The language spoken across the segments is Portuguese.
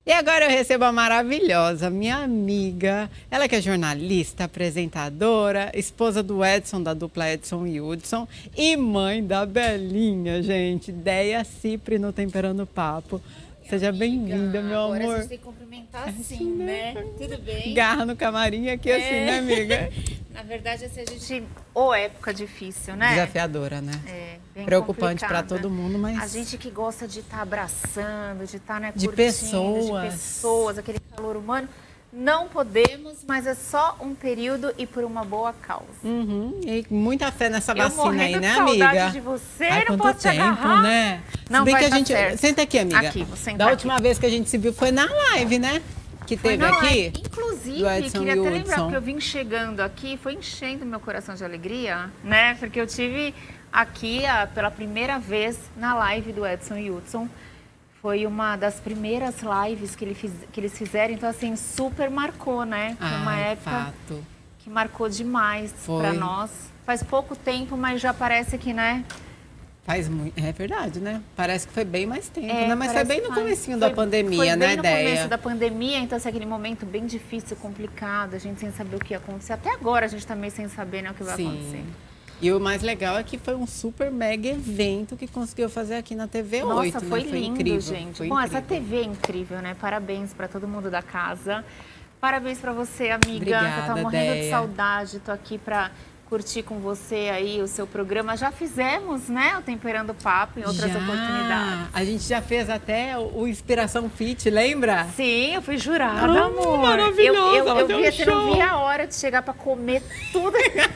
E agora eu recebo a maravilhosa, minha amiga. Ela que é jornalista, apresentadora, esposa do Edson, da dupla Edson e Hudson, e mãe da Belinha, gente. Deia Cipri no Temperando Papo. Seja bem-vinda, meu amor. Agora a gente tem que cumprimentar assim, né? Tudo bem? Garra no camarim aqui assim, né, amiga? Na verdade, assim, a gente... Ou época difícil, né? Desafiadora, né? É, bem preocupante para complicada. todo mundo, mas... A gente que gosta de estar abraçando, de estar, né, de curtindo, de pessoas, aquele calor humano. Não podemos, mas é só um período e por uma boa causa. E muita fé nessa vacina aí, né, de saudade amiga? de você, Ai, não quanto posso te tempo, agarrar. né? Não, Se bem vai que a tá gente... certo. Senta aqui, amiga. Aqui, vou sentar Da aqui. última vez que a gente se viu foi na live, né? Que teve Não, aqui. Inclusive, do Edson queria e até Hudson. lembrar, porque eu vim chegando aqui, foi enchendo meu coração de alegria, né? Porque eu tive aqui pela primeira vez na live do Edson e Hudson. Foi uma das primeiras lives que eles fizeram, então assim, super marcou, né? Foi uma época fato. que marcou demais para nós. Faz pouco tempo, mas já parece que, né? Faz muito, é verdade, né? Parece que foi bem mais tempo, É, né? Mas foi bem no comecinho da pandemia, né, Foi bem no começo da Deia? pandemia, então assim, aquele momento bem difícil, complicado, a gente sem saber o que ia acontecer. Até agora a gente tá meio sem saber, né, o que vai acontecer. E o mais legal é que foi um super mega evento que conseguiu fazer aqui na TV 8, Nossa, foi né? Foi lindo, incrível. gente. Foi Bom, incrível. essa TV é incrível, né? Parabéns para todo mundo da casa. Parabéns para você, amiga, Obrigada, que eu tô morrendo de Deia. saudade. Tô aqui para curtir com você aí o seu programa. Já fizemos, né, o Temperando Papo em outras oportunidades. A gente já fez até o Inspiração Fit, lembra? Sim, eu fui jurada, amor. Maravilhosa, ela deu um Você não show. via a hora de chegar para comer tudo.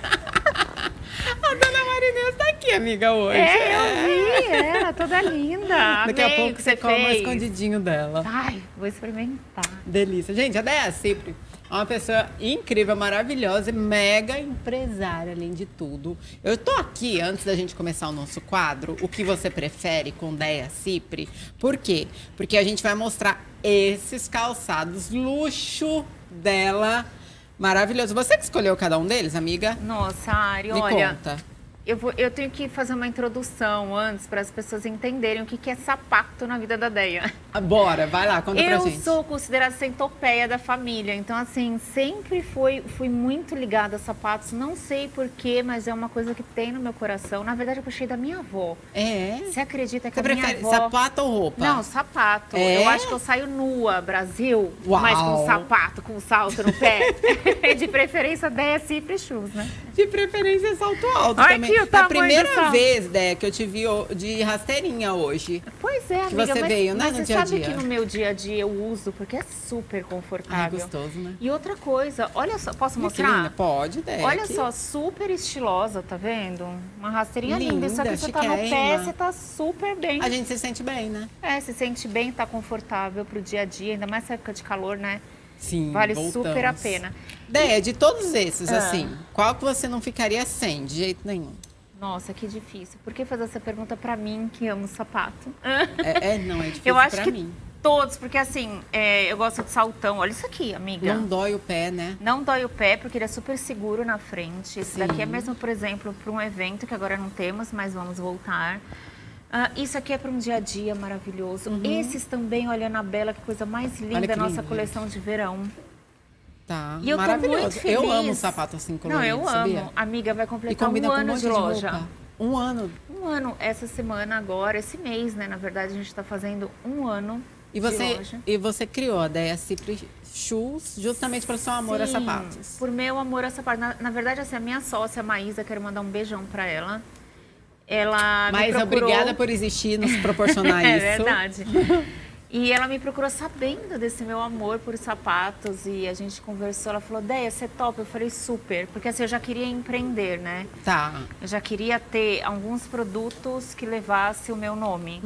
A dona Marinês tá aqui, amiga, hoje. Eu vi, ela toda linda. Daqui a Amei pouco o que você come o fez. escondidinho dela. Ai, vou experimentar. Delícia. Gente, a Deia Cipri é uma pessoa incrível, maravilhosa e mega empresária, além de tudo. Eu tô aqui, antes da gente começar o nosso quadro, o que você prefere com Deia Cipri. Por quê? Porque a gente vai mostrar esses calçados luxo dela, maravilhoso. Você que escolheu cada um deles, amiga? Nossa, Ari, Me olha... conta. Eu tenho que fazer uma introdução antes para as pessoas entenderem o que é sapato na vida da Deia. Bora, vai lá, conta pra gente. Eu sou considerada centopeia da família, então assim, sempre fui muito ligada a sapatos, não sei porquê, mas é uma coisa que tem no meu coração. Na verdade, eu puxei da minha avó. É? Você acredita que Você a minha prefere avó... sapato ou roupa? Não, sapato. É? Eu acho que eu saio nua, Brasil, Uau. mas com sapato, com salto no pé. De preferência, Deia Cipri Shoes, né? De preferência, salto alto Ai, também. aqui o É a tamanho do primeira salto. vez, Dé, que eu te vi de rasteirinha hoje. Pois é, Que amiga, você mas, veio, né, mas no você dia a sabe dia. que no meu dia a dia eu uso, porque é super confortável. Ai, gostoso, né? E outra coisa, olha só, posso Que mostrar? linda. Pode, Dé. Olha aqui. só, super estilosa, tá vendo? Uma rasteirinha linda. Isso Linda, aqui você tá no pé, chiquérrima. você tá super bem. A gente se sente bem, né? É, se sente bem, tá confortável pro dia a dia, ainda mais essa época de calor, né? Sim, Vale voltamos. super a pena. Dé, de todos esses, Ah. assim, qual que você não ficaria sem, de jeito nenhum? Nossa, que difícil. Por que fazer essa pergunta pra mim, que amo sapato? Não, é difícil Eu acho pra que mim. todos, porque assim, eu gosto de saltão. Olha isso aqui, amiga. Não dói o pé, né? Não dói o pé, porque ele é super seguro na frente. Esse Sim. daqui é mesmo, por exemplo, para um evento que agora não temos, mas vamos voltar. Isso aqui é para um dia a dia maravilhoso. Esses também, olha, Anabela, que coisa mais linda Olha que da nossa lindo, coleção de verão. Tá, E eu tô maravilhoso. muito feliz. Eu amo sapato assim colorido, Não, eu sabia? amo. Amiga, vai E completar combina um com um ano monte de loja. roupa. Um ano. Um ano, essa semana agora, esse mês, né? Na verdade, a gente está fazendo um ano E de você, loja. criou a Deia Cipri Shoes justamente pelo seu amor a Sim, sapatos. por meu amor a sapatos. Na verdade, assim, a minha sócia, a Maísa, quero mandar um beijão para ela. Ela me Mas procurou... obrigada por existir, nos proporcionar É isso. verdade. E ela me procurou sabendo desse meu amor por sapatos e a gente conversou. Ela falou, Deia, você topa? Eu falei, super. Porque assim, eu já queria empreender, né? Tá. Eu já queria ter alguns produtos que levasse o meu nome.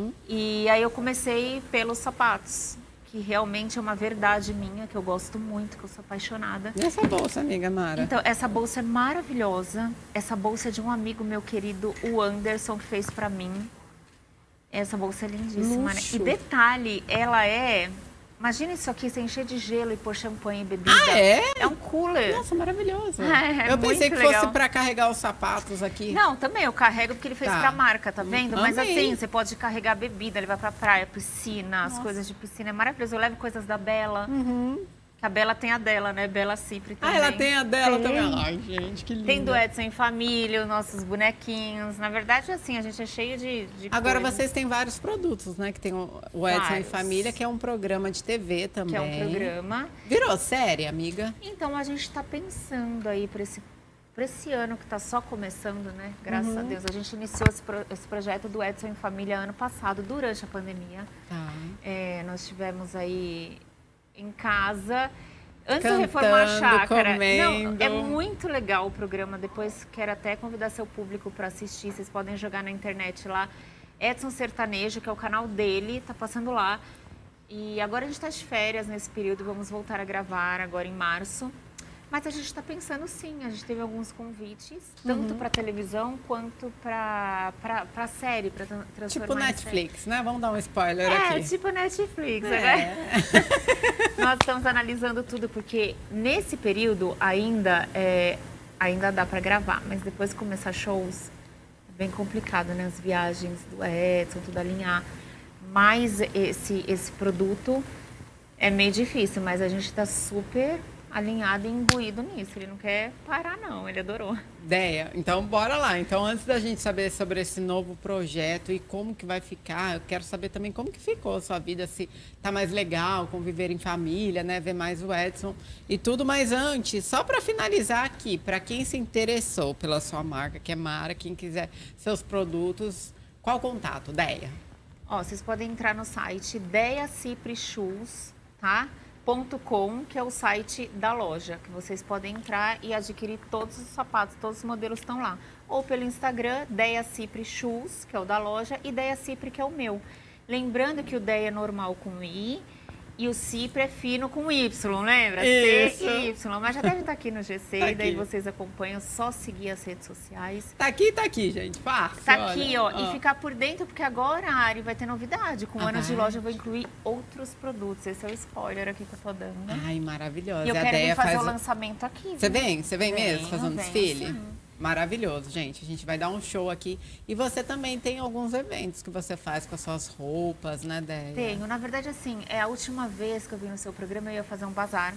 E aí eu comecei pelos sapatos, que realmente é uma verdade minha, que eu gosto muito, que eu sou apaixonada. E essa bolsa, amiga Mara? Então, essa bolsa é maravilhosa. Essa bolsa é de um amigo meu querido, o Anderson, que fez pra mim. Essa bolsa é lindíssima, né? Luxo. E detalhe, ela é Imagina isso aqui, você encher de gelo e pôr champanhe e bebida. Ah, é? É um cooler. Nossa, maravilhoso. É Eu pensei que muito legal. fosse para carregar os sapatos aqui. Não, também eu carrego porque ele fez Tá. pra marca, tá vendo? Mas Amei. assim, você pode carregar bebida, levar pra praia, piscina, as coisas de piscina. É maravilhoso. Eu levo coisas da Bela. Que a Bela tem a dela, né? Bela Cipri também. Ah, ela tem a dela Tem. também. Ai, gente, que linda. Tem do Edson em Família, os nossos bonequinhos. Na verdade, assim, a gente é cheio de Agora coisas. vocês têm vários produtos, né? Que tem o Edson em Vários. Família, que é um programa de TV também. Que é um programa. Virou série, amiga? Então, a gente está pensando aí para esse ano que está só começando, né? Graças a Deus. A gente iniciou esse projeto do Edson em Família ano passado, durante a pandemia. Tá. Nós estivemos aí em casa. Antes Cantando, de reformar a chácara. comendo. Não, é muito legal o programa. Depois quero até convidar seu público para assistir. Vocês podem jogar na internet lá. Edson Sertanejo, que é o canal dele, tá passando lá. E agora a gente está de férias nesse período. Vamos voltar a gravar agora em março. Mas a gente está pensando sim, a gente teve alguns convites, tanto para televisão quanto para série, para transformar Tipo em Netflix, né? Vamos dar um spoiler série. aqui. Tipo Netflix, né? Nós estamos analisando tudo, porque nesse período ainda dá para gravar, mas depois que começar shows, é bem complicado, né? As viagens do Edson, tudo alinhar. Mas esse produto é meio difícil, mas a gente está super alinhado e imbuído nisso. Ele não quer parar, não. Ele adorou. Ideia. Então, bora lá. Então, antes da gente saber sobre esse novo projeto e como que vai ficar, eu quero saber também como que ficou a sua vida, se tá mais legal, conviver em família, né? Ver mais o Edson e tudo. Mas antes, só para finalizar aqui, para quem se interessou pela sua marca, que é Mara, quem quiser seus produtos, qual o contato? Deia. Ó, vocês podem entrar no site DeiaCipriShoes, tá? .com, que é o site da loja, que vocês podem entrar e adquirir todos os sapatos, todos os modelos estão lá. Ou pelo Instagram, Deia Cipri Shoes, que é o da loja, e Deia Cipri, que é o meu. Lembrando que o Deia é normal com I e o Cipri é fino com Y, lembra? Isso. C-Y, mas já deve estar aqui no GC, Tá e daí aqui. vocês acompanham, só seguir as redes sociais. Tá aqui, gente. Fácil. Tá aqui, olha. ó, e ficar por dentro, porque agora a Ari vai ter novidade. Com o ano de vai. loja eu vou incluir outros produtos. Esse é o spoiler aqui que eu tô dando. Ai, maravilhosa. E eu a quero vir Deia fazer faz o lançamento aqui. Você viu? vem? Você vem mesmo fazer um venho, desfile? sim. Maravilhoso, gente. A gente vai dar um show aqui. E você também tem alguns eventos que você faz com as suas roupas, né, Deia? Tenho. Na verdade, assim, é a última vez que eu vim no seu programa, eu ia fazer um bazar.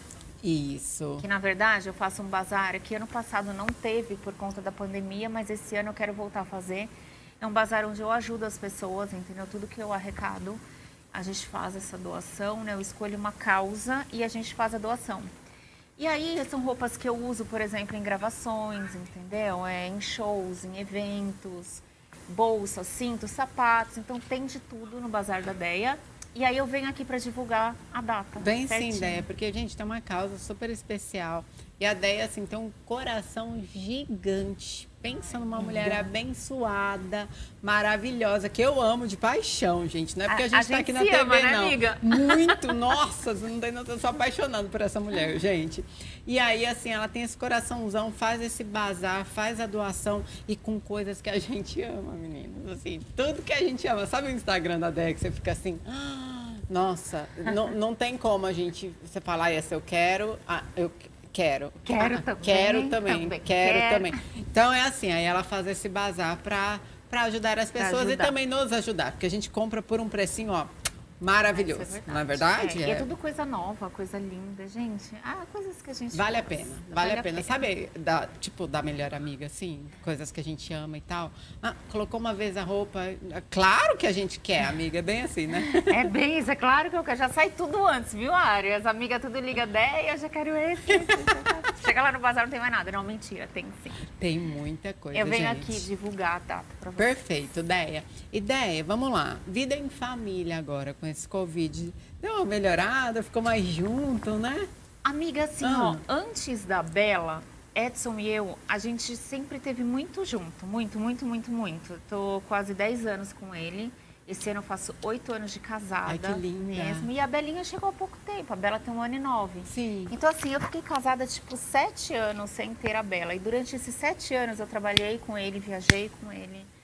Isso. Que, na verdade, eu faço um bazar que ano passado não teve por conta da pandemia, mas esse ano eu quero voltar a fazer. É um bazar onde eu ajudo as pessoas, entendeu? Tudo que eu arrecado, a gente faz essa doação, né? Eu escolho uma causa e a gente faz a doação. E aí, são roupas que eu uso, por exemplo, em gravações, entendeu? Em shows, em eventos, bolsas, cintos, sapatos. Então, tem de tudo no Bazar da Deia. E aí, eu venho aqui para divulgar a data. Bem certinho. sim, Deia, porque, gente, tem uma causa super especial. E a Deia, assim, tem um coração gigante. Pensa numa mulher abençoada, maravilhosa, que eu amo de paixão, gente. Não é porque a gente tá aqui na se TV, ama, né, não. amiga? Muito, nossa, você não tem noção, eu sou apaixonada por essa mulher, gente. E aí, assim, ela tem esse coraçãozão, faz esse bazar, faz a doação e com coisas que a gente ama, meninas. Assim, tudo que a gente ama. Sabe o Instagram da Deia, que você fica assim... Nossa, não tem como a gente... Você falar, essa eu quero... eu quero. Quero também. Quero também. Quero quero. também. Então é assim, aí ela faz esse bazar para ajudar as pessoas ajudar. e também nos ajudar, porque a gente compra por um precinho, ó, maravilhoso. Isso Não é verdade? E é tudo coisa nova, coisa linda, gente. Coisas que a gente Vale a faz. pena, vale a pena. Sabe, da melhor amiga, assim, coisas que a gente ama e tal. Colocou uma vez a roupa, claro que a gente quer, amiga, é bem assim, né? É bem isso, é claro que eu quero. Já sai tudo antes, viu, Ari? As amigas tudo liga 10, eu já quero esse. Chega lá no bazar, não tem mais nada. Não, mentira, tem sim. Tem muita coisa, Eu venho gente. aqui divulgar a data pra você. Perfeito, Deia. Ideia, vamos lá. Vida em família agora, com esse Covid. Deu uma melhorada, ficou mais junto, né? Amiga, assim, ó, antes da Bela, Edson e eu, a gente sempre teve muito junto. Muito, muito, muito, muito. Eu tô quase 10 anos com ele. Esse ano eu faço 8 anos de casada. Ai, que linda. Mesmo. E a Belinha chegou há pouco tempo. A Bela tem 1 ano e 9. Sim. Então, assim, eu fiquei casada, tipo, 7 anos sem ter a Bela. E durante esses 7 anos eu trabalhei com ele, viajei com ele.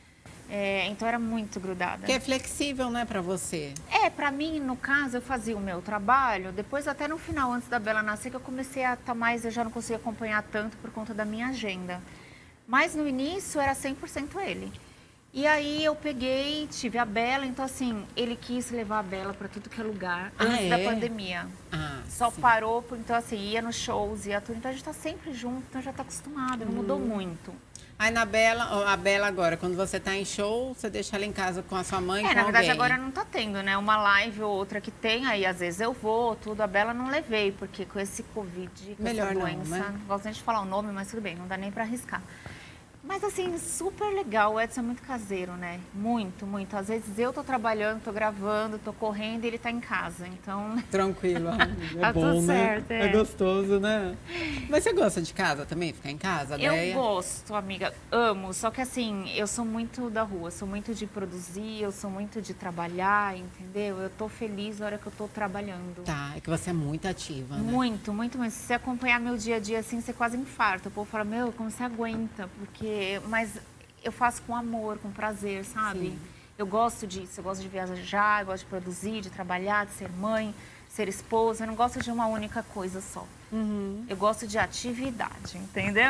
Então era muito grudada. Que é flexível, né, pra você? Pra mim, no caso, eu fazia o meu trabalho, depois até no final, antes da Bela nascer, que eu comecei a estar mais, eu já não conseguia acompanhar tanto por conta da minha agenda. Mas no início era 100% ele. E aí eu peguei, tive a Bela, então assim, ele quis levar a Bela para tudo que é lugar antes da pandemia. Só sim. Parou, então assim, ia nos shows, ia tudo, então a gente tá sempre junto, então já tá acostumado, não mudou muito. Aí na Bela, a Bela agora, quando você tá em show, você deixa ela em casa com a sua mãe, com na verdade alguém. Agora não tá tendo, né? Uma live ou outra que tem, aí às vezes eu vou, tudo. A Bela não levei, porque com esse Covid, com melhor essa doença, não, né? Não gosto nem de falar o nome, mas tudo bem, não dá nem pra arriscar. Mas assim, super legal, o Edson é muito caseiro, né? Muito, muito. Às vezes eu tô trabalhando, tô gravando, tô correndo e ele tá em casa, então... Tranquilo, é tá bom, tudo né? certo, É gostoso, né? Mas você gosta de casa também, ficar em casa, Eu gosto, amiga, amo. Só que assim, eu sou muito da rua, sou muito de produzir, eu sou muito de trabalhar, entendeu? Eu tô feliz na hora que eu tô trabalhando. Tá, é que você é muito ativa, né? Muito, muito, muito. Se você acompanhar meu dia a dia assim, você quase infarta. O povo fala, meu, como você aguenta? Mas eu faço com amor, com prazer, sabe? Sim. Eu gosto disso, eu gosto de viajar, eu gosto de produzir, de trabalhar, de ser mãe, ser esposa. Eu não gosto de uma única coisa só. Eu gosto de atividade, entendeu?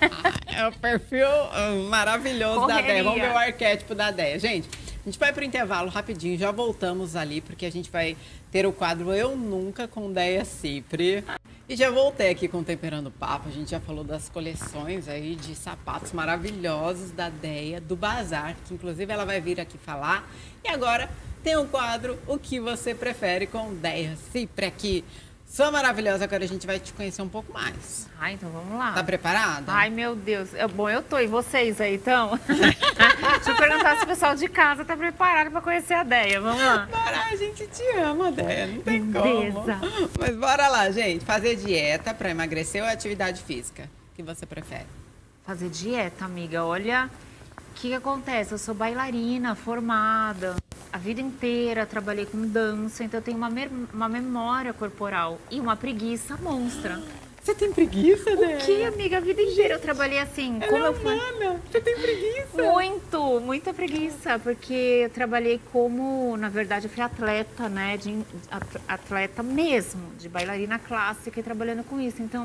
É o perfil maravilhoso da Déia. Vamos ver o arquétipo da Déia. Gente, a gente vai pro intervalo rapidinho, já voltamos ali, porque a gente vai ter o quadro Eu Nunca com Déia Cipri. E já voltei aqui com Temperando Papo, a gente já falou das coleções aí de sapatos maravilhosos da Déia, do Bazar, que inclusive ela vai vir aqui falar. E agora tem um quadro O Que Você Prefere com Déia Cipri aqui. Sua maravilhosa, agora a gente vai te conhecer um pouco mais. Então vamos lá. Tá preparada? Ai, meu Deus. Bom, eu tô. E vocês aí, então? Deixa eu perguntar se o pessoal de casa tá preparado pra conhecer a Déia. Vamos lá. Bora, a gente te ama, Déia. Não tem como. Mas bora lá, gente. Fazer dieta pra emagrecer ou atividade física? O que você prefere? Fazer dieta, amiga. Olha, o que acontece? Eu sou bailarina, formada. A vida inteira trabalhei com dança, então eu tenho uma memória corporal e uma preguiça monstra. Você tem preguiça, né? O que, amiga? A vida inteira eu trabalhei assim. Como eu fui... Você tem preguiça? Muita preguiça, porque eu trabalhei como, na verdade, eu fui atleta, né? Atleta mesmo, de bailarina clássica e trabalhando com isso. Então,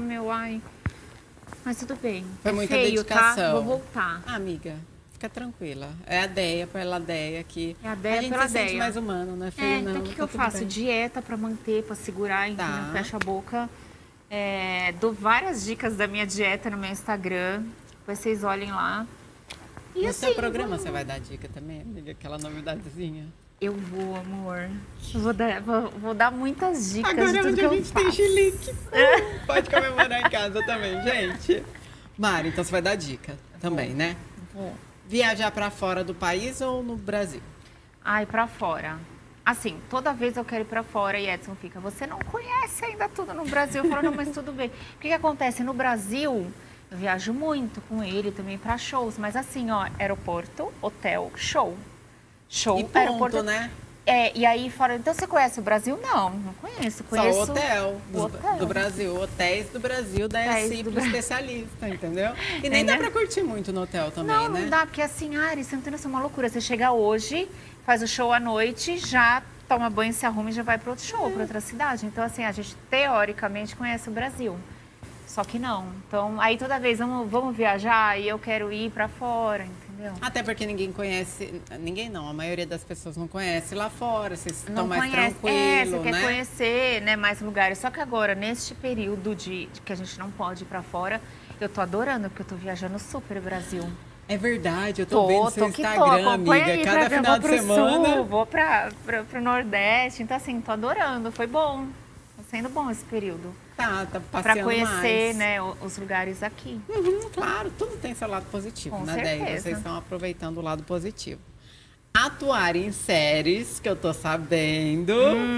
mas tudo bem. Foi muita dedicação. Tá? Vou voltar. Amiga, fica tranquila. É a Déia pela Déia aqui. É a Déia gente pela se Déia. sente mais humano, não é feio, não. Então o que eu faço? Bem. Dieta pra manter, pra segurar, entendeu? Fecha a boca. Dou várias dicas da minha dieta no meu Instagram. Depois vocês olhem lá. E no assim, seu programa você vai dar dica também, amiga? Aquela novidadezinha? Eu vou, amor. Vou dar muitas dicas. Agora de tudo que a gente tem chilique. Pode comemorar em casa também, gente. Mari, então você vai dar dica também, né? Vou. Viajar pra fora do país ou no Brasil? Pra fora. Assim, toda vez eu quero ir pra fora e Edson fica, você não conhece ainda tudo no Brasil. Eu falo, não, mas tudo bem. O que acontece? No Brasil, eu viajo muito com ele também pra shows. Mas assim, aeroporto, hotel, show. Show, e ponto, aeroporto, né? E aí fora, então você conhece o Brasil? Não conheço. Só o hotel do Brasil, hotéis do Brasil da Cipri especialista, entendeu? E nem dá pra curtir muito no hotel também, né? Não dá, porque assim, Ari, você não tem noção, é uma loucura. Você chega hoje, faz o show à noite, já toma banho, se arruma e já vai para outro show, para outra cidade. Então, assim, a gente teoricamente conhece o Brasil. Só que não. Então, aí toda vez vamos viajar e eu quero ir para fora, entendeu? Até porque ninguém conhece, ninguém não, a maioria das pessoas não conhece lá fora, vocês estão mais tranquilos, você quer conhecer, né, mais lugares. Só que agora, neste período de que a gente não pode ir para fora, eu tô adorando, porque eu tô viajando super o Brasil. É verdade, eu tô vendo seu Instagram, acompanha amiga, cada final de semana. Sul, vou pro Nordeste, então assim, tô adorando, foi bom. Tá sendo bom esse período. Tá passeando pra conhecer, mais. Né, os lugares aqui. Claro, tudo tem seu lado positivo, com né, certeza. Déia? Vocês estão aproveitando o lado positivo. Atuar em séries, que eu tô sabendo,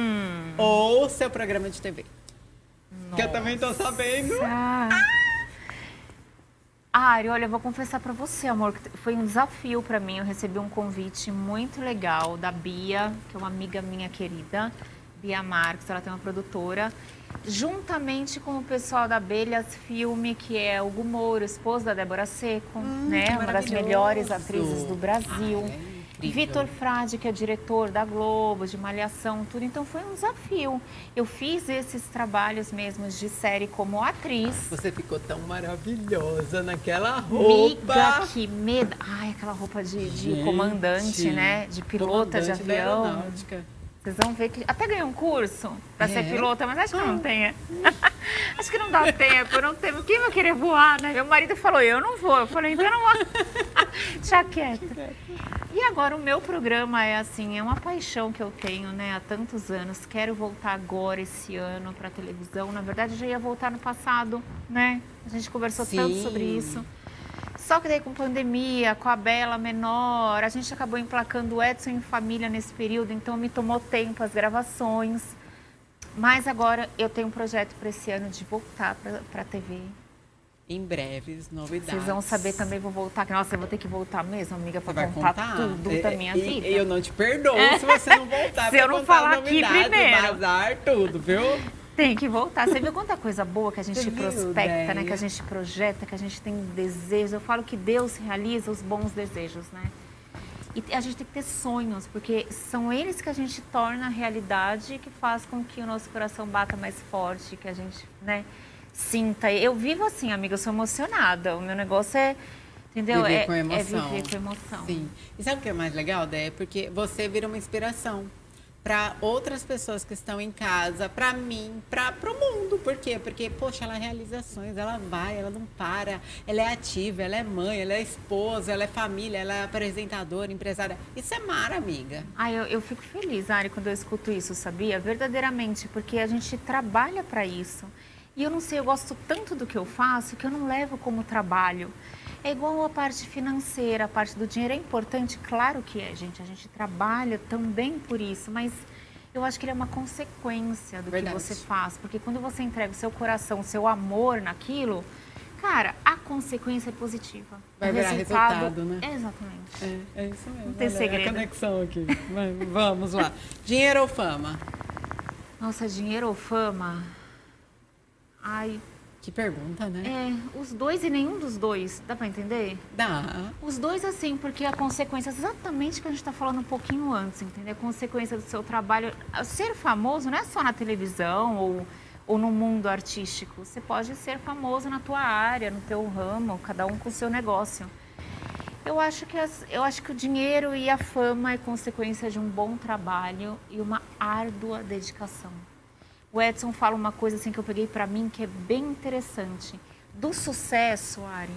ou seu programa de TV? Nossa. Que eu também tô sabendo. Ari, olha, eu vou confessar pra você, amor, que foi um desafio pra mim. Eu recebi um convite muito legal da Bia, que é uma amiga minha querida. Bia Marques, ela tem uma produtora, juntamente com o pessoal da Abelhas Filme, que é o Hugo Moura, esposo da Débora Seco, né? Uma das melhores atrizes do Brasil. Vitor Frade, que é diretor da Globo, de Malhação, tudo. Então foi um desafio. Eu fiz esses trabalhos mesmos de série como atriz. Você ficou tão maravilhosa naquela roupa. Miga, que medo. Ai, aquela roupa de comandante, né? De pilota de avião. Vocês vão ver que até ganhei um curso para ser pilota, mas acho que não tem. Acho que não dá tempo, eu não tenho. Quem vai querer voar, né? Meu marido falou, eu não vou. Eu falei, então eu não vou. Deixa quieta. E agora o meu programa é assim, é uma paixão que eu tenho, né, há tantos anos. Quero voltar agora, esse ano, para a televisão. Na verdade, eu já ia voltar no passado, né? A gente conversou tanto sobre isso. Só que daí com pandemia, com a Bela menor, a gente acabou emplacando o Edson em família nesse período, então me tomou tempo as gravações. Mas agora eu tenho um projeto para esse ano de voltar para a TV. Em breves, novidades. Vocês vão saber também, vou voltar. Nossa, eu vou ter que voltar mesmo, amiga, para contar tudo da minha vida. Eu não te perdoo se você não voltar. Se eu não falar aqui primeiro. Vazar tudo, viu? Tem que voltar. Você viu quanta coisa boa que a gente prospecta, né? Que a gente projeta, que a gente tem desejos. Eu falo que Deus realiza os bons desejos, né? E a gente tem que ter sonhos, porque são eles que a gente torna realidade, que faz com que o nosso coração bata mais forte, que a gente, né, sinta. Eu vivo assim, amiga, eu sou emocionada. O meu negócio é, entendeu? Viver com emoção. É viver com emoção. Sim. E sabe o que é mais legal, Dé? Porque você vira uma inspiração para outras pessoas que estão em casa, para mim, para o mundo. Por quê? Porque, poxa, ela realiza sonhos, ela vai, ela não para, ela é ativa, ela é mãe, ela é esposa, ela é família, ela é apresentadora, empresária. Isso é mara, amiga. Eu fico feliz, Ari, quando eu escuto isso, sabia? Verdadeiramente, porque a gente trabalha para isso. E eu não sei, eu gosto tanto do que eu faço que eu não levo como trabalho. É igual a parte financeira, a parte do dinheiro é importante, claro que é, gente. A gente trabalha também por isso, mas eu acho que ele é uma consequência do que você faz. Porque quando você entrega o seu coração, o seu amor naquilo, cara, a consequência é positiva. Vai virar resultado, né? Exatamente. É isso mesmo. Não tem segredo. A conexão aqui. Vamos lá. Dinheiro ou fama? Nossa, dinheiro ou fama? Ai... Que pergunta, né? Os dois e nenhum dos dois. Dá pra entender? Dá. Os dois, assim, porque a consequência, exatamente o que a gente tá falando um pouquinho antes, entendeu? A consequência do seu trabalho. Ser famoso não é só na televisão ou no mundo artístico. Você pode ser famoso na tua área, no teu ramo, cada um com o seu negócio. Eu acho que o dinheiro e a fama é consequência de um bom trabalho e uma árdua dedicação. O Edson fala uma coisa assim que eu peguei para mim que é bem interessante. Do sucesso, Ari,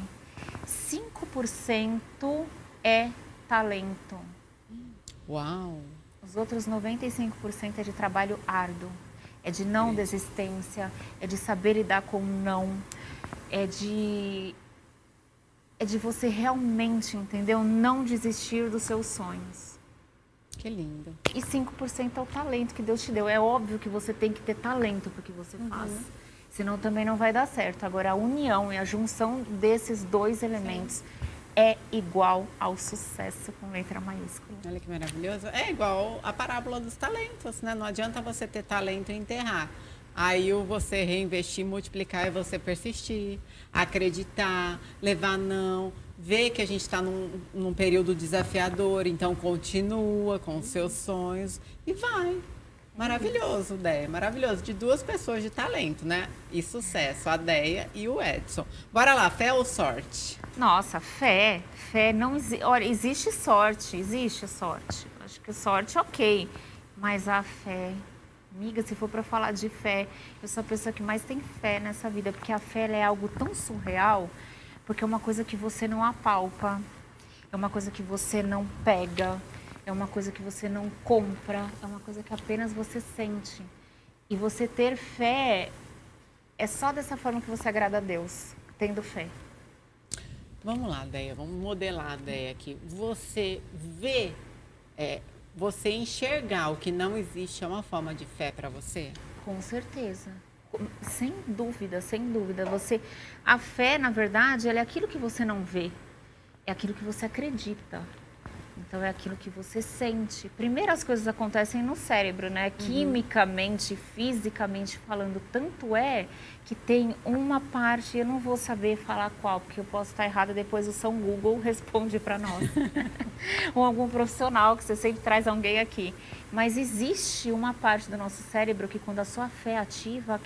5% é talento. Uau! Os outros 95% é de trabalho árduo. É de não desistência, é de saber lidar com o não, é de você realmente, entendeu? Não desistir dos seus sonhos. Que lindo. E 5% é o talento que Deus te deu. É óbvio que você tem que ter talento para o que você faz. Senão também não vai dar certo. Agora, a união e a junção desses dois elementos é igual ao sucesso com letra maiúscula. Olha que maravilhoso. É igual a parábola dos talentos, né? Não adianta você ter talento e enterrar. Aí você reinvestir, multiplicar e você persistir, acreditar, levar não, ver que a gente está num período desafiador, então continua com os seus sonhos e vai. Maravilhoso, Déia, maravilhoso. De duas pessoas de talento, né? E sucesso, a Déia e o Edson. Bora lá, fé ou sorte? Nossa, fé não existe. Olha, existe sorte. Acho que sorte, ok. Mas a fé, amiga, se for para falar de fé, eu sou a pessoa que mais tem fé nessa vida, porque a fé ela é algo tão surreal, porque é uma coisa que você não apalpa, é uma coisa que você não pega, é uma coisa que você não compra, é uma coisa que apenas você sente. E você ter fé é só dessa forma que você agrada a Deus, tendo fé. Vamos lá, Déia, vamos modelar a Déia aqui. Você vê, você enxergar o que não existe é uma forma de fé para você? Com certeza. Sem dúvida, sem dúvida. A fé, na verdade, ela é aquilo que você não vê. É aquilo que você acredita. Então, é aquilo que você sente. Primeiro, as coisas acontecem no cérebro, né? Quimicamente, fisicamente falando. Tanto é que tem uma parte, eu não vou saber falar qual, porque eu posso estar errada, depois o São Google responde para nós. Ou algum profissional, que você sempre traz alguém aqui. Mas existe uma parte do nosso cérebro que, quando a sua fé ativa,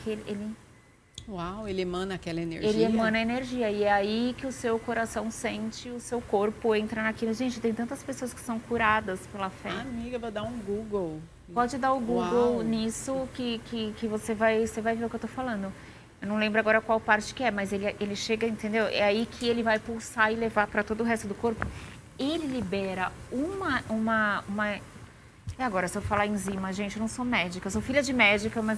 Uau, ele emana aquela energia. Ele emana energia. E é aí que o seu coração sente, o seu corpo entra naquilo. Gente, tem tantas pessoas que são curadas pela fé. Amiga, vou dar um Google. Pode dar o Google Uau. nisso que você vai ver o que eu tô falando. Eu não lembro agora qual parte que é, mas ele chega, entendeu? É aí que ele vai pulsar e levar para todo o resto do corpo. Ele libera uma... E agora, se eu falar enzima, gente, eu não sou médica. Eu sou filha de médica, mas...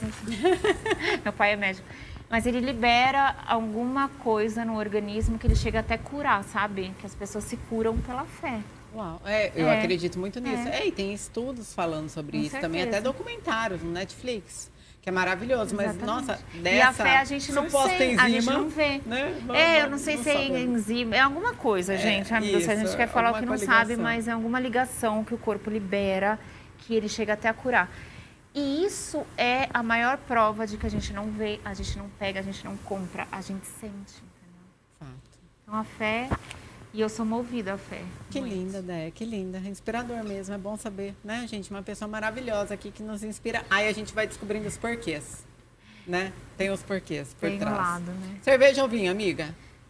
Meu pai é médico. Mas ele libera alguma coisa no organismo que ele chega até curar, sabe? Que as pessoas se curam pela fé. Uau, eu acredito muito nisso. E tem estudos falando sobre isso também, até documentários no Netflix, que é maravilhoso. Exatamente. Mas, nossa, e a fé a gente não enzima, a gente não vê. Né? Eu não sei se é enzima, é alguma coisa, gente. Amigo, se a gente quer falar o que não sabe, mas é alguma ligação que o corpo libera, que ele chega até a curar. E isso é a maior prova de que a gente não vê, a gente não pega, a gente não compra, a gente sente, entendeu? Fato. Então a fé, e eu sou movida à fé. Que linda, Dé, que linda. Inspirador mesmo, é bom saber, né, gente? Uma pessoa maravilhosa aqui que nos inspira. Aí a gente vai descobrindo os porquês, né? Tem os porquês por Tem trás. um lado, né? Cerveja ou vinho, amiga?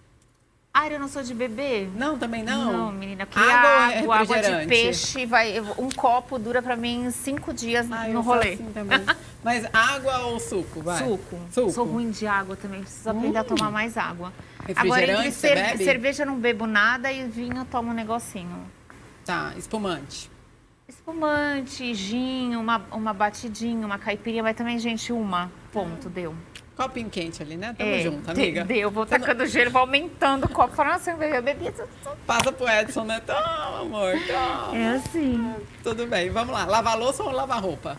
Eu não sou de beber. Não, também não? Não, menina. Porque água de peixe, um copo dura pra mim 5 dias no rolê. Assim também. Mas água ou suco? Vai. Suco. Sou ruim de água também, preciso aprender a tomar mais água. Refrigerante, agora, você bebe? Cerveja eu não bebo nada e vinho eu tomo um negocinho. Tá, espumante. Espumante, gin, uma batidinha, uma caipirinha, mas também, gente, ponto, deu. Copinho quente ali, né? Tamo junto, amiga. Deu, vou tacando gelo, vou aumentando o copo. Falando assim, eu bebi tudo. Passa pro Edson, né? Toma, amor, toma. É assim. Tudo bem, vamos lá. Lavar louça ou lavar roupa?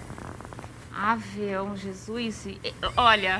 Avião, Jesus. Olha,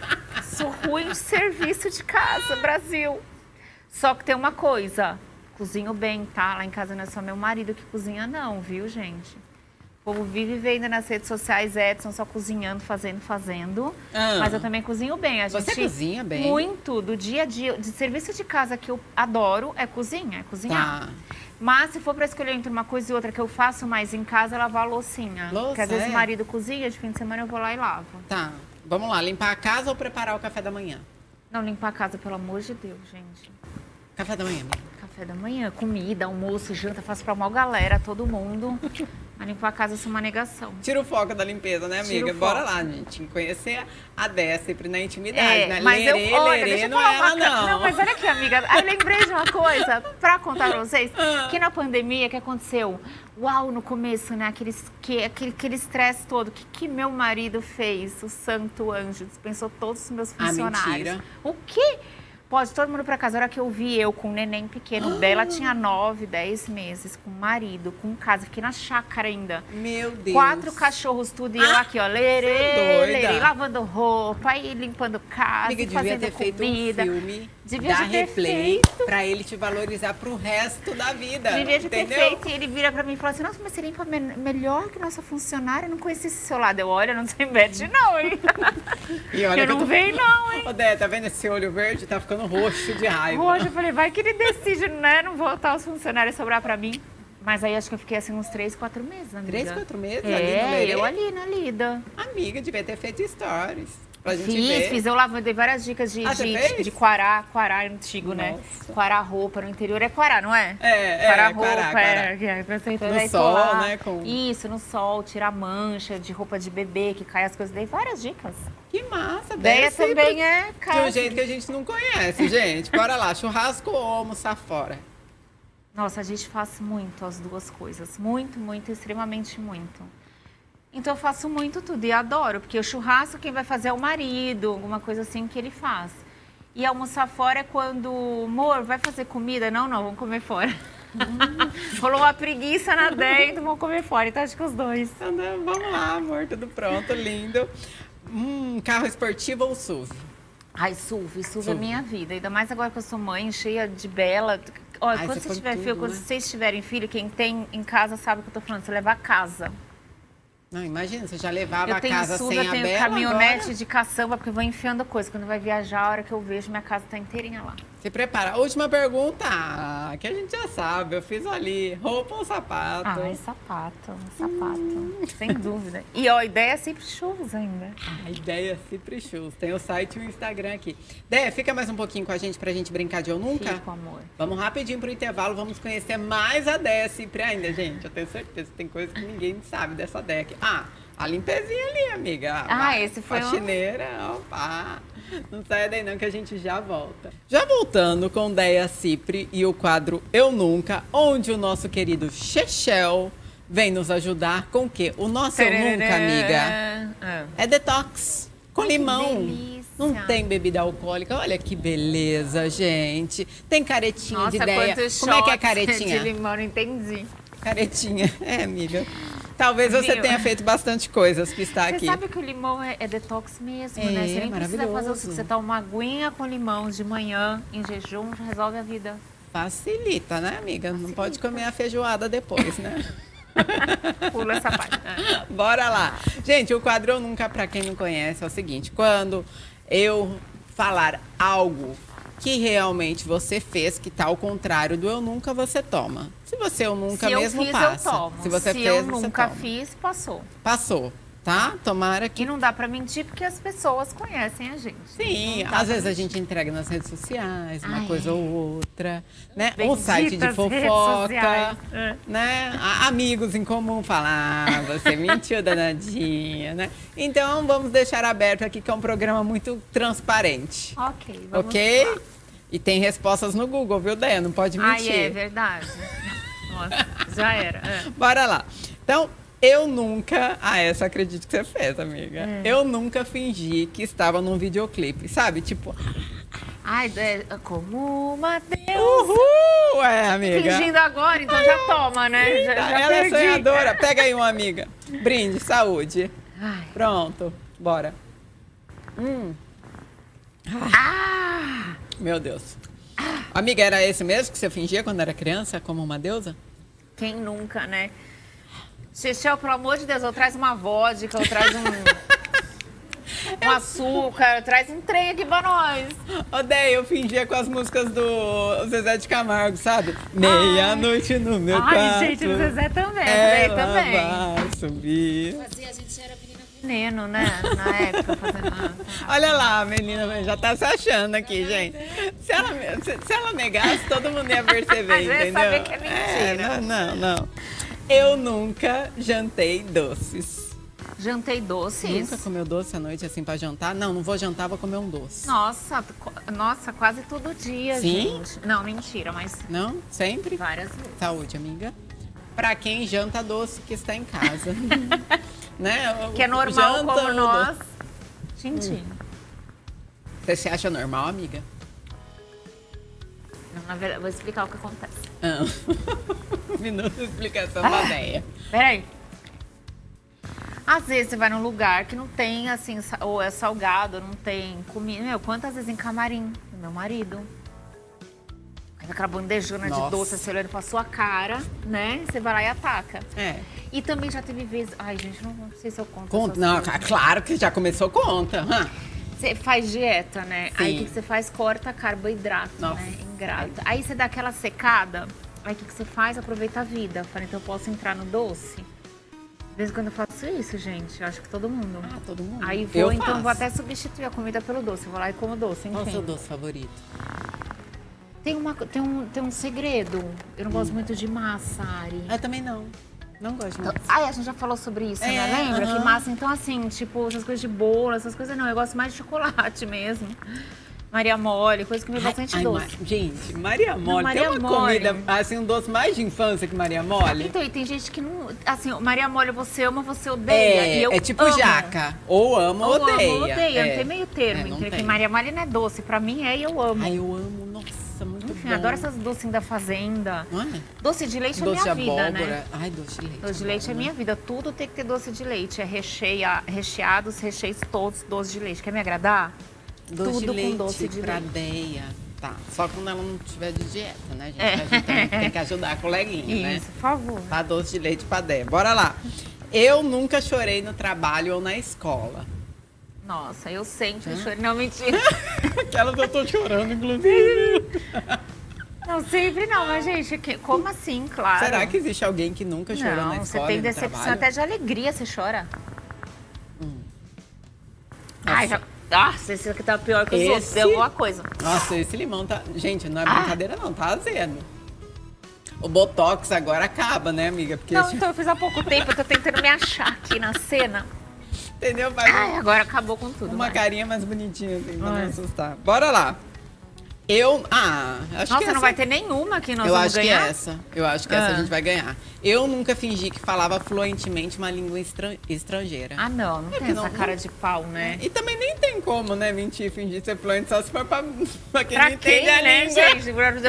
sou ruim de serviço de casa, Brasil. Só que tem uma coisa, cozinho bem, tá? Lá em casa não é só meu marido que cozinha não, viu, gente? O povo vive vendo nas redes sociais Edson só cozinhando, fazendo. Mas eu também cozinho bem. Você cozinha bem? Muito. Do dia a dia, de serviço de casa que eu adoro é cozinhar. Tá. Mas se for para escolher entre uma coisa e outra que eu faço mais em casa, é lavar a loucinha. Porque às vezes o marido cozinha, de fim de semana eu vou lá e lavo. Tá. Vamos lá, limpar a casa ou preparar o café da manhã? Não, limpar a casa, pelo amor de Deus, gente. Café da manhã, amiga. Café da manhã, comida, almoço, janta, faço pra uma galera, todo mundo. Mas limpar a casa é uma negação. Tira o foco da limpeza, né, amiga? Bora lá, gente. Conhecer a Dé sempre na intimidade, né? Mas lerê, deixa eu não falar é ela, não. Não, mas olha aqui, amiga. Eu lembrei de uma coisa pra contar pra vocês. Que na pandemia, que aconteceu? Uau, no começo, né? Aquele estresse todo. O que meu marido fez? O santo anjo dispensou todos os meus funcionários. Mentira. O quê? Pode todo mundo pra casa. A hora que eu vi com um neném pequeno dela, tinha 9, 10 meses, com marido, com casa. Fiquei na chácara ainda. Meu Deus. 4 cachorros, tudo. E eu aqui, ó, lerê, lavando roupa, e limpando casa, amiga, fazendo devia ter comida. Feito um filme devia da ter Replay feito. pra ele te valorizar pro resto da vida. Devia ter entendeu? feito. E ele vira pra mim e fala assim, nossa, mas você limpa melhor que nossa funcionária. Eu não conheci esse seu lado. Eu, olha, não se mete não, hein? E olha eu não veio não, hein? Ô, Dé, tá vendo esse olho verde? Tá ficando roxo de raiva. Roxo, eu falei, vai que ele decide, né? Não voltar os funcionários sobrar pra mim. Mas aí acho que eu fiquei assim uns 3, 4 meses, amiga. 3, 4 meses ali no lerê? Eu ali na lida. Amiga, devia ter feito stories. Pra gente ver. Fiz, eu dei várias dicas de quarar antigo, Nossa. né? Quarar roupa no interior é quarar, não é? Quarar roupa, quarar. No sol, né? Isso, no sol, tirar mancha de roupa de bebê, que cai as coisas. Dei várias dicas. Que massa, Ideia também é de casa. um jeito que a gente não conhece, gente. Bora lá, churrasco ou almoçar fora? Nossa, a gente faz muito as duas coisas. Muito, muito, extremamente muito. Então eu faço muito tudo e adoro, porque o churrasco quem vai fazer é o marido, alguma coisa assim que ele faz. E almoçar fora é quando, amor, vai fazer comida? Não, vamos comer fora. Rolou uma preguiça na dentro, vamos comer fora. Então acho que os dois. Vamos lá, amor, tudo pronto, lindo. Carro esportivo ou SUV? Ai, SUV é minha vida. Ainda mais agora que eu sou mãe, cheia de bela, Olha, Ai, quando você você tiver põe filho, tudo, quando né? vocês tiverem filho, quem tem em casa sabe o que eu tô falando. Você levar a casa. Não, imagina, você já levava Eu a tenho casa SUV, sem eu a tenho Bela, caminhonete agora de caçamba, porque eu vou enfiando coisa. Quando vai viajar, a hora que eu vejo, minha casa tá inteirinha lá. se prepara. Última pergunta, que a gente já sabe, eu fiz ali, roupa ou sapato? Ah, sapato, sem dúvida. E ó, a ideia é sempre shows ainda. A ideia é sempre shows. Tem o site e o Instagram aqui. Déia, fica mais um pouquinho com a gente pra gente brincar de Eu Nunca? Fico, amor. Vamos rapidinho pro intervalo, vamos conhecer mais a Déia Cipri ainda, gente. Eu tenho certeza que tem coisa que ninguém sabe dessa Déia aqui. A limpezinha ali, amiga. Esse foi faxineira, opa. Não saia daí não que a gente já volta. Já voltando com Déia Cipri e o quadro Eu Nunca, onde o nosso querido Chechel vem nos ajudar com o quê? O nosso Eu Nunca, amiga, é detox com limão. Que delícia. Não tem bebida alcoólica. Olha que beleza, gente. Tem caretinha Nossa, de Déia. quantos Como é que é shots caretinha? de limão, não entendi. Caretinha. amiga. Talvez você Viu? tenha feito bastante coisas que está Você aqui. sabe que o limão é detox mesmo, É, né? Você nem precisa fazer maravilhoso. você toma uma aguinha com limão de manhã, em jejum, já resolve a vida. Facilita, né, amiga? Não pode comer a feijoada depois, né? Pula essa parte. Bora lá. Gente, o quadro Eu Nunca, pra quem não conhece, é o seguinte. Quando eu falar algo que realmente você fez, que tá ao contrário do Eu Nunca, você toma. Se você Eu Nunca Se eu mesmo fiz, passa. eu tomo. Se você Se fez, eu você nunca toma. fiz, passou. Passou, tá? Tomara que E não dá pra mentir porque as pessoas conhecem a gente. sim, Não dá às pra vezes a mentir. gente entrega nas redes sociais, uma Ai, coisa ou outra, né? Um Benditas site de redes fofoca, sociais. É. né? Amigos em comum falar, você mentiu, danadinha, né? Então vamos deixar aberto aqui que é um programa muito transparente, Ok, vamos ok? lá. E tem respostas no Google, viu, Déia? Não pode mentir. É verdade. Nossa, já era. Bora lá. Então, eu nunca... essa acredito que você fez, amiga. Eu nunca fingi que estava num videoclipe, sabe? Tipo... Ai, como uma deusa. Uhul! Amiga. Fingindo agora, então já toma, né? Já Ela é perdi. sonhadora. Pega aí uma amiga. Brinde, saúde. Ai. Pronto, bora. Meu Deus. Amiga, era esse mesmo que você fingia quando era criança, como uma deusa? Quem nunca, né? Chechel, pelo amor de Deus, eu traz uma vodka, eu traz um açúcar, traz um trem aqui pra nós. Odeio, eu fingia com as músicas do Zezé de Camargo, sabe? Meia-noite no meu quarto. Ai, gente, o Zezé também, essa daí também. Vai subir. Fazia, a gente era menina Veneno, né? Na época, fazendo... Olha lá, a menina já tá se achando aqui, gente. Se ela negasse, todo mundo ia perceber, A gente ia entendeu? saber que é mentira. Não. Eu nunca jantei doces. Jantei doces? Nunca comeu doce à noite assim pra jantar? Não vou jantar, vou comer um doce. Nossa, quase todo dia, Sim? gente. Não, mentira, mas Não? Sempre? várias vezes. Saúde, amiga. Pra quem janta doce que está em casa. Né? Que é normal Janta como o nós. doce. Tintim. Você se acha normal, amiga? Não, na verdade, vou explicar o que acontece. Minuto de explicação da ideia. Peraí. Às vezes você vai num lugar que não tem, assim, ou é salgado, não tem comida. Meu, quantas vezes em camarim do meu marido? Aí aquela bandejona Nossa. de doce, você olhando pra sua cara, né? Você vai lá e ataca. É. E também já teve vezes... Ai, gente, não sei se eu conto Conta. essas Não, coisas. claro que já começou, conta. Você faz dieta, né? Sim. Aí o que você faz? Corta carboidrato, Nossa. né? Ingrato. Aí você dá aquela secada, aí o que você faz? Aproveita a vida. Fala, então eu posso entrar no doce? De vez em quando eu faço isso, gente. Eu acho que todo mundo. Todo mundo. Aí Eu vou, então faço. vou até substituir a comida pelo doce. Eu vou lá e como doce, Qual é o seu enfim. doce favorito? Tem um segredo. Eu não gosto muito de massa, Ari. Eu também não. Não gosto muito. Ai, a gente já falou sobre isso, né? É, Lembra? aham. Que massa, então assim, tipo, essas coisas de bolo, essas coisas não. Eu gosto mais de chocolate mesmo. Maria Mole, coisa que me bastante doce. Gente, Maria Mole. Maria tem uma Mole. comida, assim, um doce mais de infância que Maria Mole? Então, e tem gente que não... Assim, Maria Mole você ama, você odeia. E eu É tipo amo. jaca. Ou ama ou Ou odeia. amo, odeia. É. Não tem meio termo. É, não Porque tem. Maria Mole não é doce. Pra mim é e eu amo. Ai, eu amo. Nossa, muito Enfim, bom. adoro essas docinhos da fazenda. Não é? Doce de leite Doce de é minha vida, abóbora. né? Ai, doce de leite. Doce de leite é minha vida. Tudo tem que ter doce de leite. É recheados, recheios todos, doce de leite. Quer me agradar? Doce Tudo de leite com doce de pra leite. Deia. Tá, só quando ela não estiver de dieta, né, gente? A gente também tem que ajudar a coleguinha, né? Isso, por favor. Tá doce de leite pra Dé. Bora lá. Eu nunca chorei no trabalho ou na escola. Nossa, eu sempre chorei. Não, mentira. Aquelas eu tô chorando, inclusive. Não, sempre não, mas gente, como assim, claro? Será que existe alguém que nunca chorou na escola? Não, você tem no decepção trabalho? até de alegria, você chora. Nossa. Ai, já... Nossa, esse aqui tá pior que os outros, deu alguma coisa. Nossa, esse limão tá... Gente, não é brincadeira não, tá azedo. O Botox agora acaba, né, amiga? Porque Não, então eu fiz há pouco tempo, eu tô tentando me achar aqui na cena. Entendeu? Faz Ai, agora acabou com tudo. uma vai. carinha mais bonitinha, assim, pra não assustar. Bora lá. Acho que Nossa, essa... não vai ter nenhuma que nós Eu vamos acho que ganhar? essa. Eu acho que essa a gente vai ganhar. Eu nunca fingi que falava fluentemente uma língua estrangeira. Ah, não tem que essa não- cara de pau, né? E também nem tem como, né, mentir, fingir ser fluente, só se for pra quem Pra não quem, entende a né, língua. gente?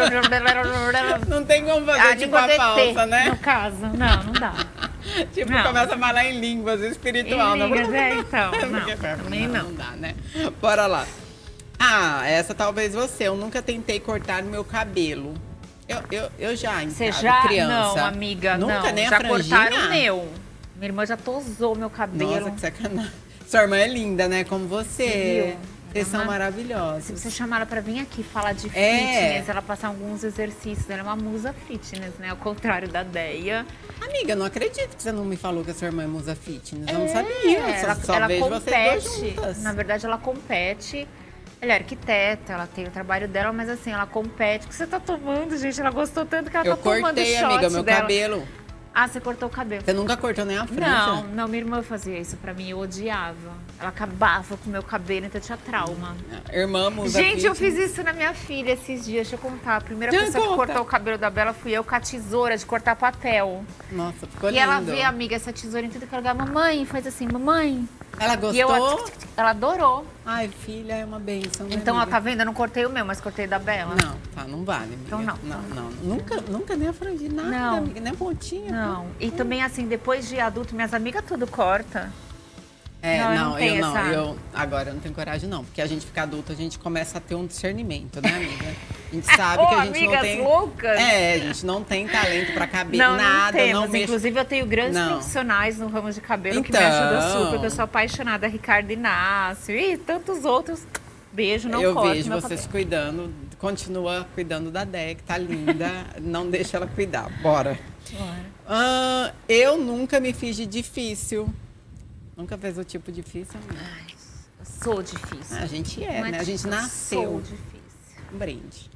Não tem como fazer A tipo língua a do ET, falsa, né? no caso. Não dá. Tipo, Não. começa a falar em línguas espiritual. Em línguas, então. Não, também não. Não dá, né? Bora lá. Essa talvez você. Eu nunca tentei cortar meu cabelo. Eu já, em Você casa, já? criança. Não, amiga, Nunca, não. nem a Já franjinha? cortaram o meu. Minha irmã já tosou meu cabelo. Nossa, que sacanagem. Sua irmã é linda, né? Como você. Viu? Vocês são Se maravilhosos. você chamar ela pra vir aqui falar de É. fitness, ela passar alguns exercícios, ela é uma musa fitness, né? Ao contrário da Deia. Amiga, eu não acredito que você não me falou que a sua irmã é musa fitness. Eu não sabia. Só ela vejo vocês dois compete. juntas. Na verdade, ela compete. Ela é arquiteta, ela tem o trabalho dela, mas assim, ela compete. O que você tá tomando, gente? Ela gostou tanto que ela Eu tá tomando cortei, shot amiga, meu dela. cabelo. Ah, você cortou o cabelo. Você nunca cortou nem a franja? Não, minha irmã fazia isso pra mim, eu odiava. Ela acabava com o meu cabelo, então eu tinha trauma. Irmã musa Gente, eu fitness. fiz isso na minha filha esses dias, deixa eu contar. A primeira Já pessoa que conta. cortou o cabelo da Bela fui eu com a tesoura de cortar papel. Nossa, ficou E lindo. ela vê, amiga, essa tesoura em tudo que ela lugar. Mamãe, faz assim, mamãe. Ela gostou? E eu, ela adorou. Ai, filha, é uma bênção, né, Então, ó, amiga? tá vendo? Eu não cortei o meu, mas cortei da Bela. Não, tá, não vale, amiga. Então não. Não. Nunca nem afrangi nada, Não. amiga, nem pontinha. Não. E também, assim, depois de adulto, minhas amigas tudo corta. É, Não, eu não, não tenho essa- agora eu não tenho coragem não, porque a gente fica adulto, a gente começa a ter um discernimento, né, amiga? A gente sabe Ô, que a gente não amigas tem... loucas! É, a gente não tem talento pra cabelo, Não, nada, não temos. não mexe... Inclusive, eu tenho grandes Não. profissionais no ramo de cabelo que me Então. ajudam super, porque eu sou apaixonada. Ricardo Inácio e tantos outros. Beijo, não Eu corto vejo meu vocês cabelo. cuidando, continua cuidando da Dé, que tá linda, não deixa ela cuidar, bora. Bora. Eu nunca me fiz de difícil. Nunca fez o tipo difícil, amiga? Ai, eu sou difícil. A gente é, Não né? A gente tipo, nasceu. Sou difícil. Um brinde.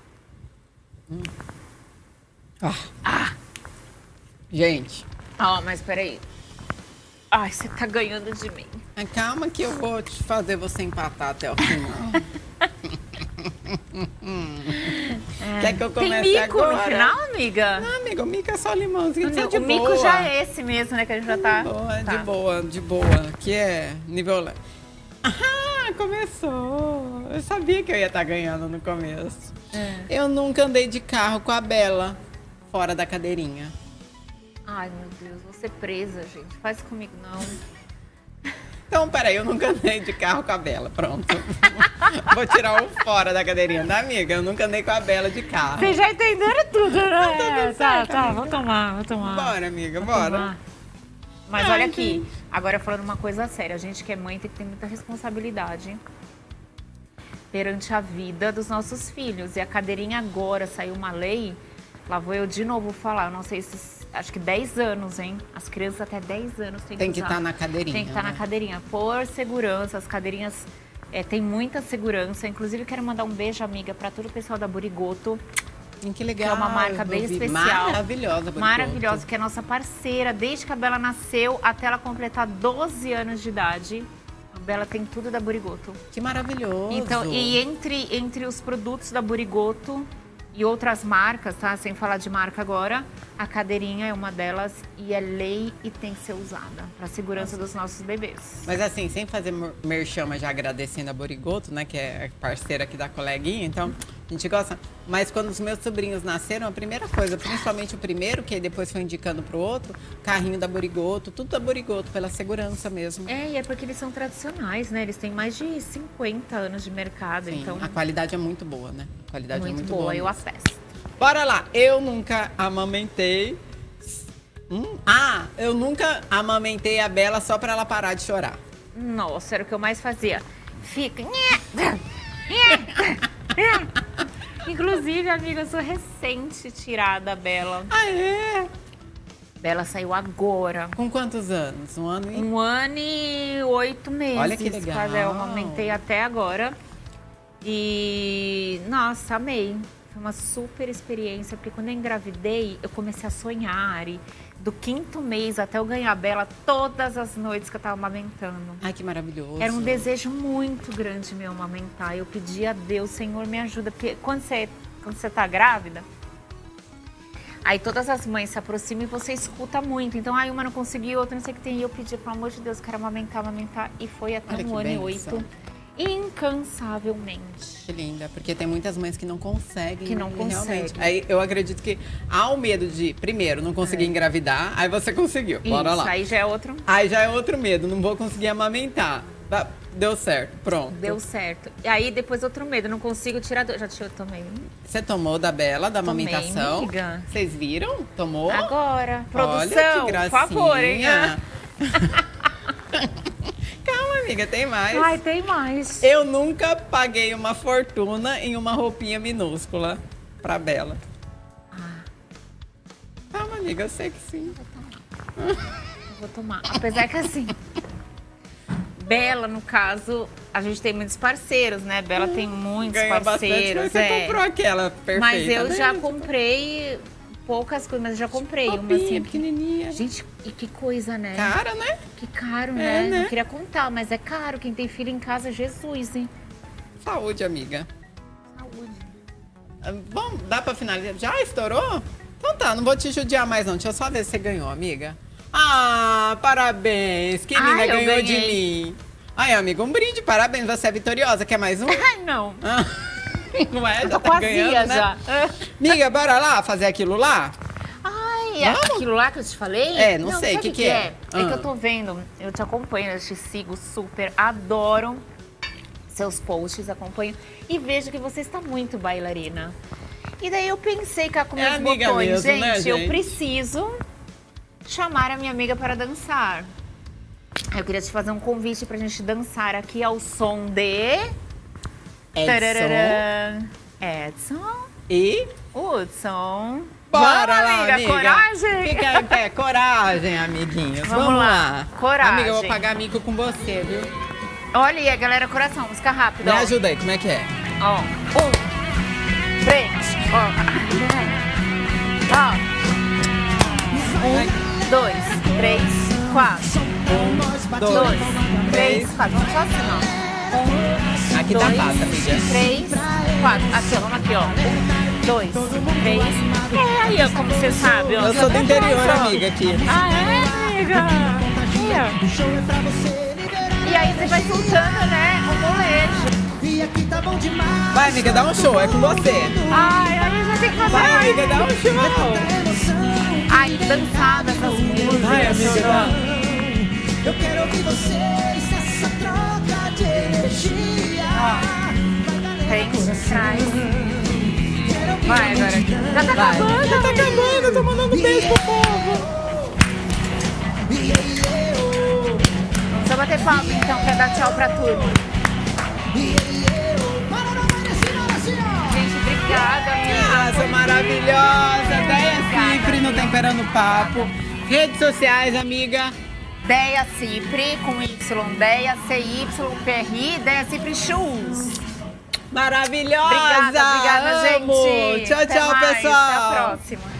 Gente, Ó, mas peraí. Ai, você tá ganhando de mim. calma que eu vou te fazer você empatar até o final. Quer que eu Tem comece mico agora? no final, amiga? Não, amiga, o mico é só limãozinho, só de O mico boa. já é esse mesmo, né? Que a gente já tá. De boa, de boa. Que é nível leve. Ah, começou. Eu sabia que eu ia estar ganhando no começo. Eu nunca andei de carro com a Bela fora da cadeirinha. Ai, meu Deus, vou ser presa, gente. Faz comigo, não. Então, peraí, eu nunca andei de carro com a Bela. Pronto. Vou tirar o fora da cadeirinha da amiga. Eu nunca andei com a Bela de carro. Vocês já entenderam tudo, né? tudo certo, tá, amiga. vou tomar. Bora, amiga, Vou bora. tomar. Mas Ai, olha aqui, agora falando uma coisa séria, a gente que é mãe tem que ter muita responsabilidade perante a vida dos nossos filhos. E a cadeirinha agora, saiu uma lei, lá vou eu de novo falar, eu não sei se, acho que 10 anos, hein? As crianças até 10 anos têm Tem que usar. estar na cadeirinha. Tem que estar na né? cadeirinha, por segurança, as cadeirinhas têm muita segurança. Inclusive, quero mandar um beijo, amiga, para todo o pessoal da Burigoto, Que legal. que é uma marca bem eu vi. especial. Maravilhosa, Burigoto. Maravilhosa, que é nossa parceira, desde que a Bela nasceu até ela completar 12 anos de idade. A Bela tem tudo da Burigoto. Que maravilhoso. Então, e entre os produtos da Burigoto e outras marcas, tá? Sem falar de marca agora, a cadeirinha é uma delas e é lei e tem que ser usada para a segurança dos nossos bebês. Mas assim, sem fazer merchan, mas já agradecendo a Burigoto, né, que é parceira aqui da coleguinha. Então, A gente gosta. Mas quando os meus sobrinhos nasceram, a primeira coisa, principalmente o primeiro, que depois foi indicando pro outro, carrinho da Borigoto, tudo da Borigoto, pela segurança mesmo. E é porque eles são tradicionais, né? Eles têm mais de 50 anos de mercado, Sim, então... a qualidade é muito boa, né? A qualidade muito é muito boa, boa. eu atesto. Bora lá. Eu nunca amamentei... eu nunca amamentei a Bela só pra ela parar de chorar. Nossa, era o que eu mais fazia. Fica... Inclusive, amiga, eu sou recente tirada da Bela. Ah, é? Bela saiu agora. Com quantos anos? 1 ano e... 1 ano e 8 meses. Olha que legal. Eu amamentei até agora. E, nossa, amei. Foi uma super experiência, porque quando eu engravidei, eu comecei a sonhar. E do 5º mês até eu ganhar a Bela, todas as noites que eu tava amamentando. Ai, que maravilhoso. Era um desejo muito grande meu amamentar. Eu pedi a Deus, Senhor, me ajuda. Porque quando você tá grávida, aí todas as mães se aproximam e você escuta muito. Então, uma não conseguiu, outra não sei o que tem. E eu pedi, pelo amor de Deus, quero amamentar. E foi até 1 ano e 8. Incansavelmente. Que linda, porque tem muitas mães que não conseguem. Que não realmente. conseguem. Aí eu acredito que há o medo de, primeiro, não conseguir engravidar, aí você conseguiu. Bora Isso, lá. aí já é outro. Aí já é outro medo, não vou conseguir amamentar. Deu certo, pronto. Deu certo. E aí depois outro medo, não consigo tirar... Já tomei. Você tomou da Bela, da Tomei, amamentação? amiga. Vocês viram? Tomou? Agora. Produção, Olha que gracinha. por favor, hein? Calma, amiga, tem mais. Ai, tem mais. Eu nunca paguei uma fortuna em uma roupinha minúscula pra Bela. Calma, amiga, eu sei que sim. Eu vou tomar. Apesar que assim... Bela, no caso, a gente tem muitos parceiros, né? Bela tem muitos Ganhou parceiros. bastante, mas você comprou aquela perfeita. Mas eu né? já comprei poucas coisas, mas eu já comprei uma Roupinha assim. pequenininha. Gente, e que coisa, né? Cara, né? Que caro, É, né? né? Não queria contar, mas é caro. Quem tem filho em casa, Jesus, hein? Saúde, amiga. Saúde. Bom, dá pra finalizar? Já estourou? Então tá, não vou te judiar mais não. Deixa eu só ver se você ganhou, amiga. Ah, parabéns. Que linda, Ai, eu ganhou de ganhei. mim. Ai, amiga, um brinde. Parabéns, você é vitoriosa. Quer mais um? Ai, não. Ah, não é? Já Tô tá com ganhando, azia né? já. Amiga, bora lá fazer aquilo lá? Ai, Vamos? aquilo lá que eu te falei? É, não sei, sabe que é? É que eu tô vendo, eu te acompanho, eu te sigo super, adoro seus posts, acompanho e vejo que você está muito bailarina. E daí eu pensei cá com meus amiga botões, mesmo, gente, né, eu gente? preciso chamar a minha amiga para dançar. Eu queria te fazer um convite pra gente dançar aqui ao som de... Tararã. Edson. E... Hudson. Bora Vamos, lá, amiga. Coragem. Fica em pé. Coragem, amiguinhos. Vamos lá. Coragem. Amiga, eu vou pagar mico com você, viu? Olha aí, galera, coração, música rápida. Me ó. ajuda aí, como é que é? Ó, 1, 3, ó. 1, 2, 3, 4. 1, 2, 2, 3, 4. Vamos só assim, ó. 1, Aqui tá fácil, amiga. 3, 4. Aqui, ó, vamos aqui, ó. 1, 2, 3. É aí, ó, como você sabe, ó. Eu sou do interior, amiga, aqui. Ah, é, amiga? Aí, ó. E aí você vai soltando, né, o molejo. Vai, amiga, dá um show, é com você. Ai, aí já tem que fazer. Vai, amiga, dá um show. Ai, dançada essas músicas. Vai, amiga, dá. Eu quero ouvir vocês nessa troca de energia. Frente, trás. Vai agora. Já tá Vai. acabando. Já tá acabando, eu tô mandando beijo pro povo. Só bater palma então pra dar tchau pra turma. Gente, obrigada, amiga. Nossa, maravilhosa. Deia Cipri no Temperando Papo. Redes sociais, amiga. Deia Cipri com Y, Deia CYPRI, Deia Cipri Shoes. Maravilhosa. Obrigada, Amo. gente. Tchau, Até tchau, mais. pessoal. Até a próxima.